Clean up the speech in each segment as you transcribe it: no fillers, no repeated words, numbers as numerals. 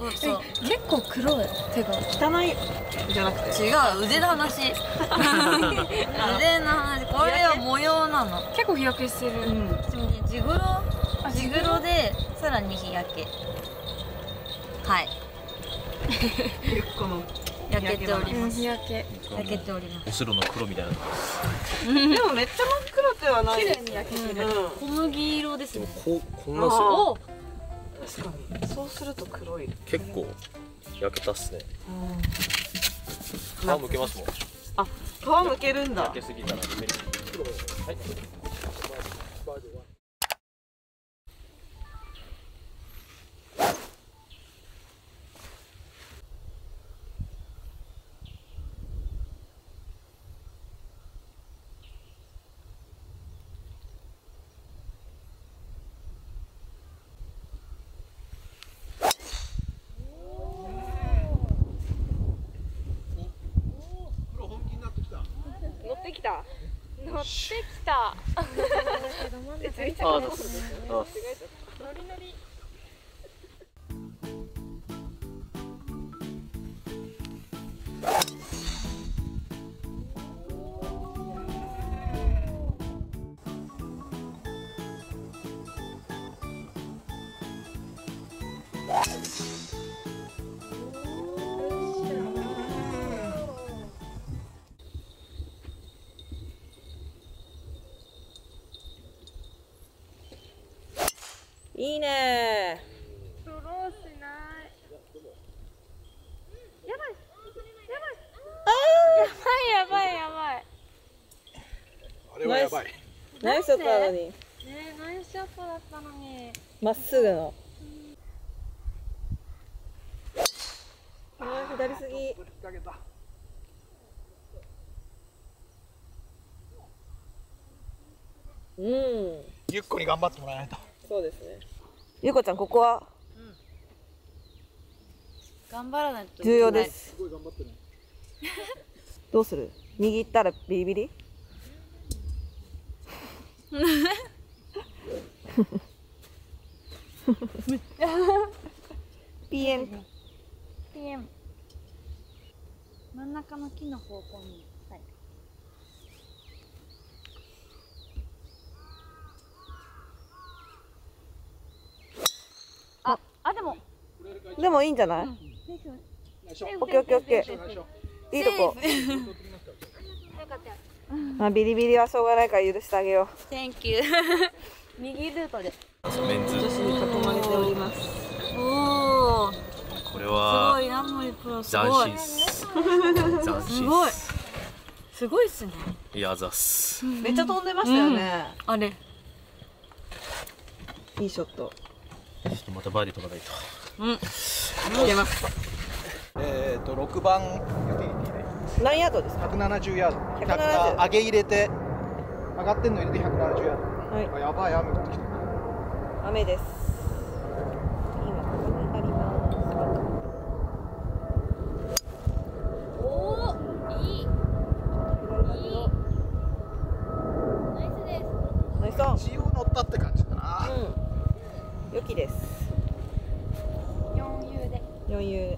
そうそう。 結構黒い手が。 汚いじゃなくて。 違う、腕の話。腕の話。これは模様なの。 結構日焼けしてる。 地黒でさらに日焼け。はい。 この焼けております。 日焼け。 焼けております。 お城の黒みたいな。 でもめっちゃ真っ黒ではない。 綺麗に焼けてる。 小麦色ですね。 こんなお、 確かに。そうすると黒い。 結構焼けたっすね。皮むけますもん。 あ、皮むけるんだ。 焼けすぎたらぬめり。はい。 乗ってきた。乗ってきた。ノリノリ。 いいね。 ドローしない。やばい。やばい。 あれはやばい。 ナイスショットなのに。 ねえ、ナイスショットだったのに。 まっすぐの。左すぎ。うん。 ゆっこに頑張ってもらわないと。 そうですね。ゆうこちゃん、ここは頑張らないと。 重要です。 すごい頑張ってね。 どうする？握ったらビリビリ？ピエン。 真ん中の木の方向に。はい。でも。 でもいいんじゃない？オッケーオッケーオッケー。いいとこ。まあビリビリはしょうがないから許してあげよう。 Thank you。右ルートで。 メンズ。 女子に囲まれております。 おお。 これすはごい、ラモリプロす斬ごい。 新っす。 すごい。すごいっすね。 いやざっす。 めっちゃ飛んでましたよね。 あれ。 いいショット。 ちょっとまたバーディー取らないと。 入れます。 6番ユーティリティで何ヤードですか 170ヤード。 170 上げ入れて上がってんの入れて170ヤード。 はいあ、やばい、雨降ってきた。 雨です。今ここにあります。 おお、いい。ナイスです。 ナイスオン。 一応乗ったって感じかな。 良きです。 余裕で。 余裕。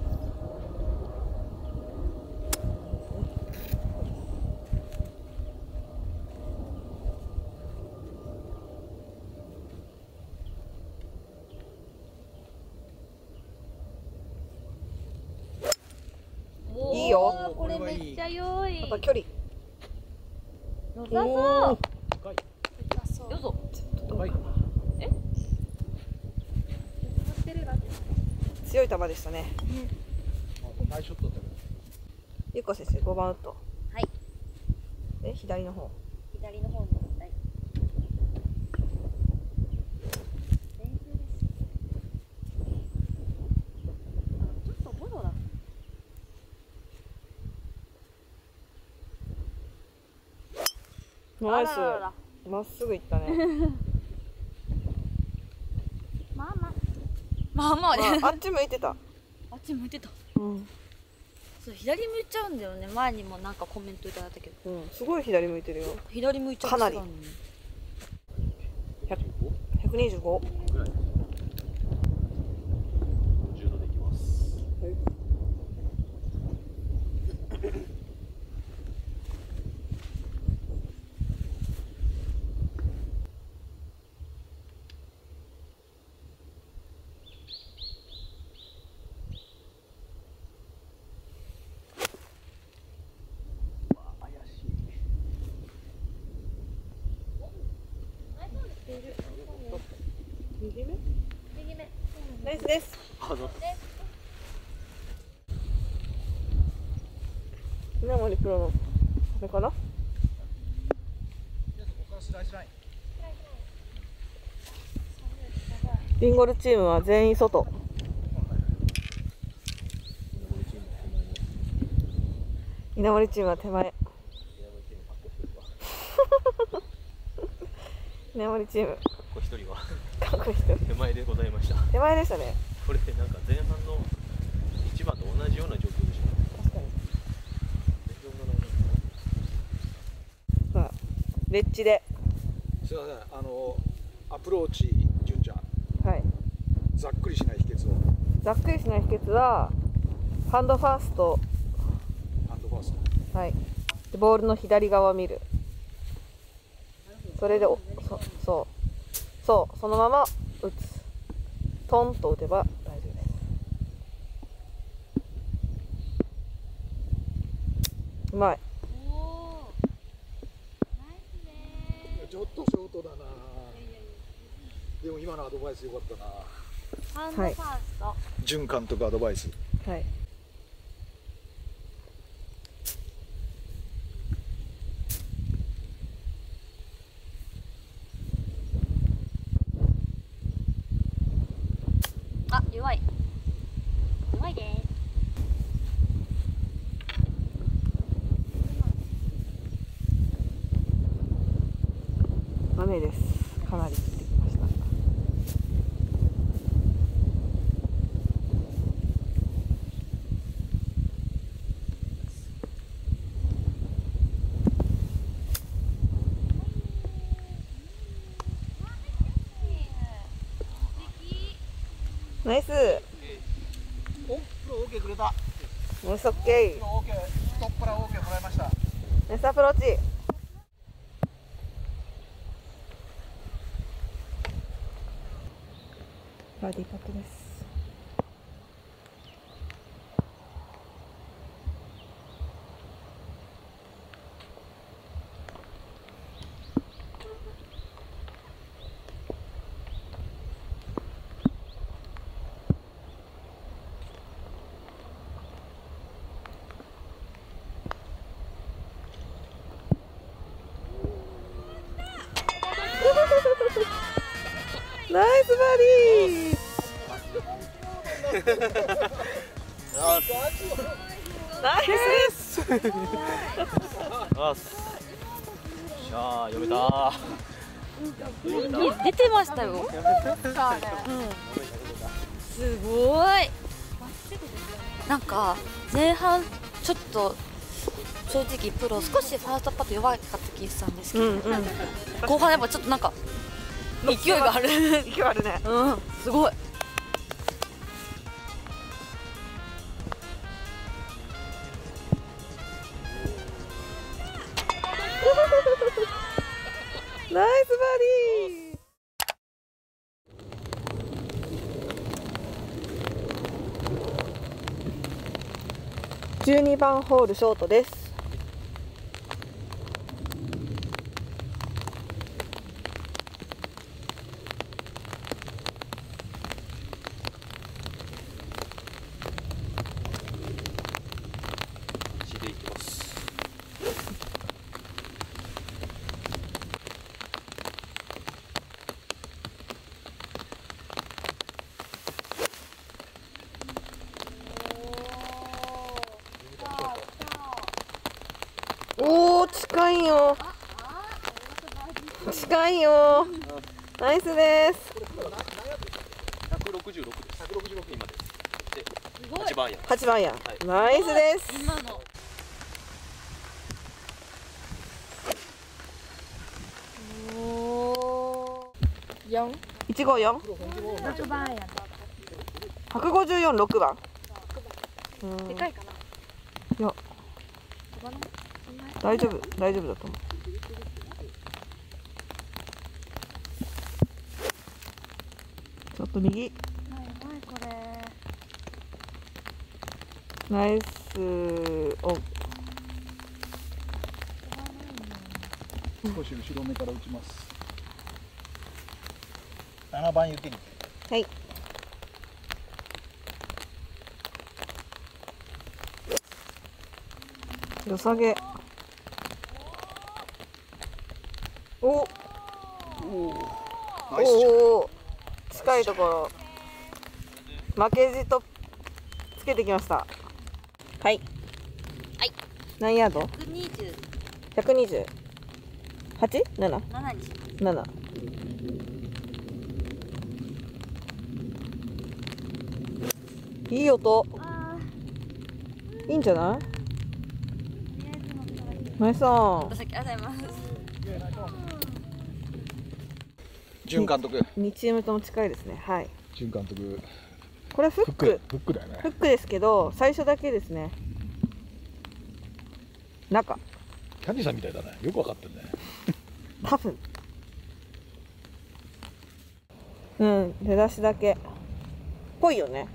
いいよ。 これめっちゃ良い。 やっぱ距離。 良さそう。よそ。 はい。 強い球でしたね。 ナイスショットだけど。 ゆうこ先生、5番ウッド。 はい。 で、左の方。 左の方に行きたい。練習です。ちょっとボロだ。 ナイスあららら。 まっすぐ行ったね。 まあまあね。 あっち向いてた。 あっち向いてた。 うん。 そう、左向いちゃうんだよね。前にもなんかコメントいただいたけど。 うん、すごい左向いてるよ。 左向いちゃう。 かなり 125 125。 ぐらい。10度でいきます。 右目。 右目。 ナイスです。稲森プロのこれかな。リンゴルチームは全員外。稲森チームは手前。稲森チーム。 こ一人は過去一人。 手前でございました。 手前でしたね。 これなんか前半の1番と同じような状況でした。 確かに。さあ、レッチで。 すいません、アプローチ純ちゃん、 はい。 ざっくりしない秘訣を。 ざっくりしない秘訣はハンドファースト。 ハンドファースト。 はい。でボールの左側を見る。それでそのまま打つ。トンと打てば大丈夫です。うまい。 ちょっとショートだな。でも今のアドバイス良かったな。 ハンドファースト。 純監督アドバイス。 はい。 あ、弱い。弱いです。 雨です。かなり降ってきました。ナイス。 お、プロ OK くれた。 ナイスオッケプロ OK、ストップから OK もらいました。 ー。ナイスアプローチ。バーディーパットです。ナイスバーディー。ナイスです。 しゃあ、読めた。 出てましたよ。すごい。なんか前半ちょっと正直プロ少しファーストパット弱かった気がしたんですけど、後半やっぱちょっとなんか勢いがある。 勢いあるね。 うん、すごい。 ナイスバーディー。12番ホールショートです。 石でいきます。 おお、近いよ。近いよ。ナイスです。 166です。166今です。で、8番や。 8番や、 はい、 ナイスです。 今の 154。 6番や。 154、6番。 でかいかな。 いや、大丈夫だと思う。ちょっと右。ナイス。お、 少し後ろ目から打ちます。 7番ユーティリテはい。よさげ。お。 ィ。ナイスじゃん。 おお。近いところ。負けじと。つけてきました。はい。 はい。 何ヤード 120。 ？120。8？7？ 7にします。 7。いい音。いいんじゃない？ナイスオン。 さっきありがとうございます。 準監督。 2チームとも近いですね。はい。 準監督。 これフック。 フックだよね。 フックですけど、最初だけですね。中。 キャンディさんみたいだね。よくわかってんね。 多分。うん、出だしだけ。ぽいよね。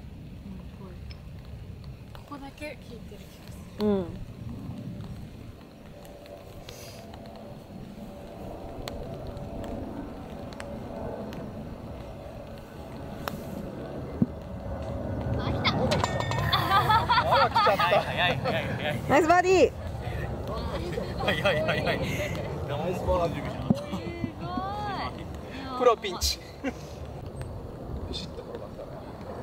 ここだけ聞いてる気がする。 うん。 あら来ちゃった。 早い早い早いナイスバーディー。 早い早い早い。 ナイスバーディー。 プロピンチ。 ピシッと転がったね。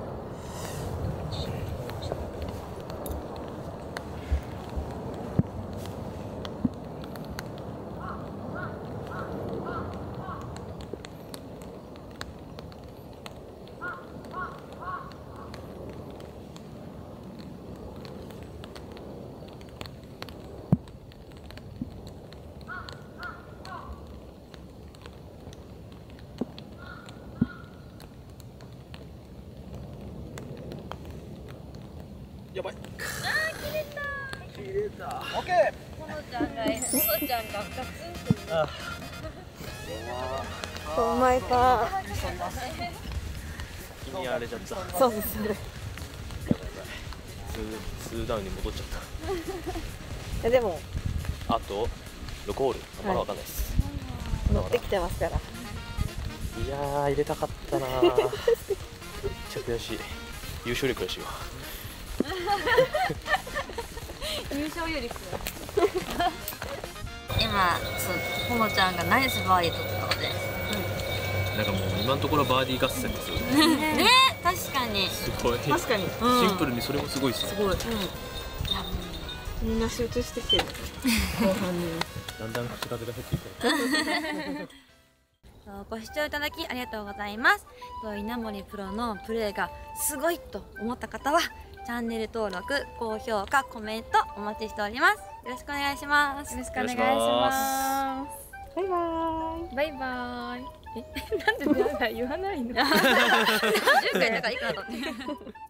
やばい。切れた。オッケー。 ほのちゃんがガツンと。 お前か。 気に荒れちゃった。 そうですね。 2ダウンに戻っちゃっでもた。あと6ホール。まだわかんないです。 乗ってきてますから。 いやー入れたかったなー。めっちゃ悔しい。優勝より悔しいわ。 優勝より今ほのちゃんがナイスバーディー取ったので、 なんかもう今のところバーディー合戦ですよね。 ね、確かにすごい。 確かに。 シンプルにそれもすごいですね。 すごい。 みんな集中してきてる。後半に。 だんだん口数が減っていく。 ご視聴いただきありがとうございます。稲森プロのプレーがすごいと思った方はチャンネル登録、高評価、コメントお待ちしております。よろしくお願いします。 よろしくお願いしまバイバーイ。 す。バイバーイ。なんで言わないの？ 10回だからいいかなと思って。